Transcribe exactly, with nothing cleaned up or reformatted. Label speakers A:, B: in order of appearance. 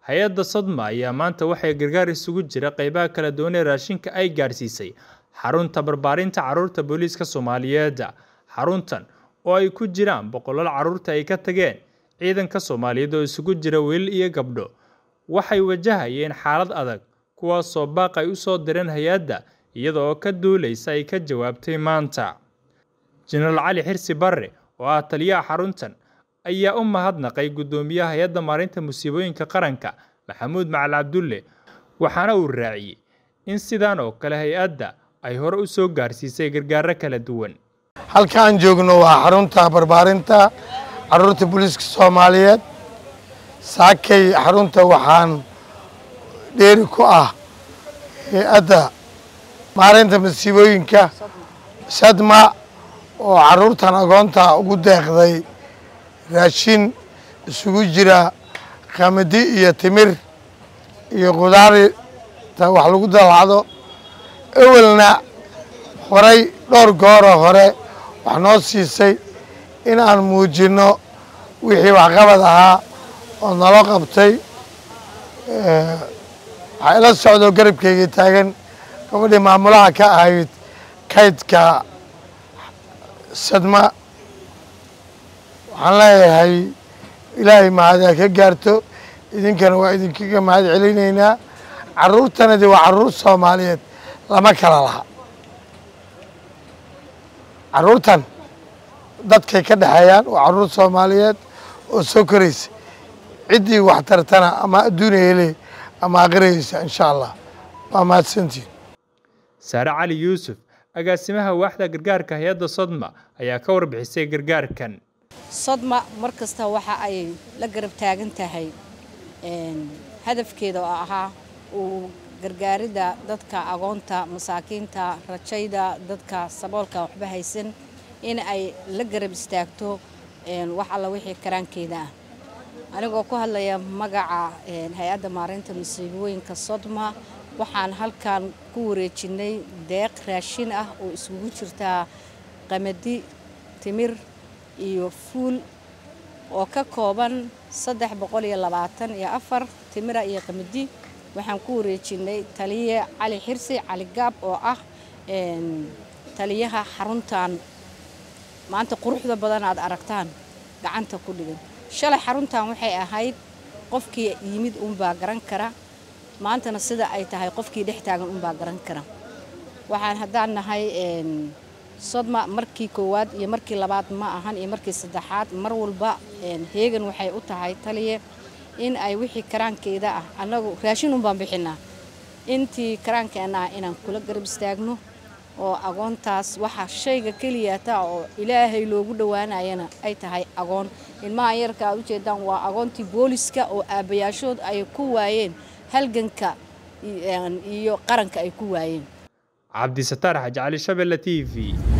A: Hay'adda Sodma ayaa maanta waxay gargaar isugu jira qaybaha kala duwan ee raashinka ay gaarsiisay xarunta barbaarinta carruurta booliiska Soomaaliyeed. Xaruntan oo ay ku jiraan boqolaal carruurta ay ka tageen ciidanka Soomaaliyeed oo isugu jira wiilal iyo gabdho, waxay wajahayeen xaalad adag kuwaas oo baaq ay u soo direen hay'adda iyada oo ka duuleysa ay ka jawaabtay maanta. Jenaraal Cali Xirsi Barre oo ah taliyaha xaruntan ayaa u mahadnaqay gudoomiyaha hay'adda maareynta musiibooyinka qaranka Maxamuud Macali Cabdulle, waxaana uu raaciyay in sidaan oo kale hay'adda ay hore u soo gaarsiisay gargaar kala duwan.
B: halkaan joogno waa xarunta barbaarinta carruurta booliiska Soomaaliyeed. saakay xarunta waxaan dheeri ku ah hay'adda maareynta musiibooyinka Sodma oo carruurtan agoonta ugu deeqday raashin isugu jira qamadi iyo timir iyo qudaar ta wax lagu dalacdo. awalna horay dhowr goor hore wax noo siisay in aan muujino wixii waxqabad ahaa oo nala qabtay. waxay la socdo garabkayga taagan gabadhii maamulaha ka ahayd kaydka Sodma. waxaan leeyahay ilaahay mahad ka gaarto, idinkana waa idinkaga mahad celinaynaa. carruurtanadi waa carruur Soomaaliyeed, lama kala laha. carruurtan dadkay ka dhexeeyaan waa carruur Soomaaliyeed oo soo koraysa. ciddii wax tartana ama adduunya helay ama aqraysa insha Allah. waa mahadsantiin.
A: Saare Cali Yuusuf, agaasimaha waaxda gargaarka hay'adda Sodma, ayaa ka warbixisay gargaarkan.
C: Sodma markasta waxa ay la garab taagan tahay een hadafkeeda oo ahaa uu gargaarida dadka agoonta, masaakiinta, rajayda, dadka saboolka waxba haysan in ay la garab istaagto een wax alla wixii karaankeeda ah. anigoo ku hadlaya magaca een hay'adda maareynta musiibooyinka Sodma, waxaan halkan ku wareejinay deeq raashin ah oo isugu jirta qamadi, timir iyo fuul oo ka kooban saddex boqol iyo labaatan iyo afar timira iyo qamadi. waxaan ku wareejinay taliye Cali Xirsi Cali Gaab oo ah een taliyaha xaruntan maanta quruxda badan aad aragtaan gacanta ku dhigan. shalay xaruntan waxay ahayd qofkii yimid uun baa garan kara, maantana sida ay tahay qofkii dhex taagan uun baa garan kara. waxaan haddaan nahay een Sodma markii koowaad iyo markii labaad ma ahan iyo markii saddexaad, mar walba een heegan waxay u tahay taliye in ay wixii karaankeeda ah anagu raashin un baan bixinaa intii karaankeena inaan kula garab istaagno oo agoontaas waxa shayga kaliya taa oo Ilaahay loogu dhawaanayana ay tahay agoon. ilmaha yarka aad u jeedaan waa agoontii booliska oo aabayaashood ay ku waayeen halganka iyo qaranka ay ku waayeen.
A: Cabdi Sattar Xaji Cali, Shabelle T V.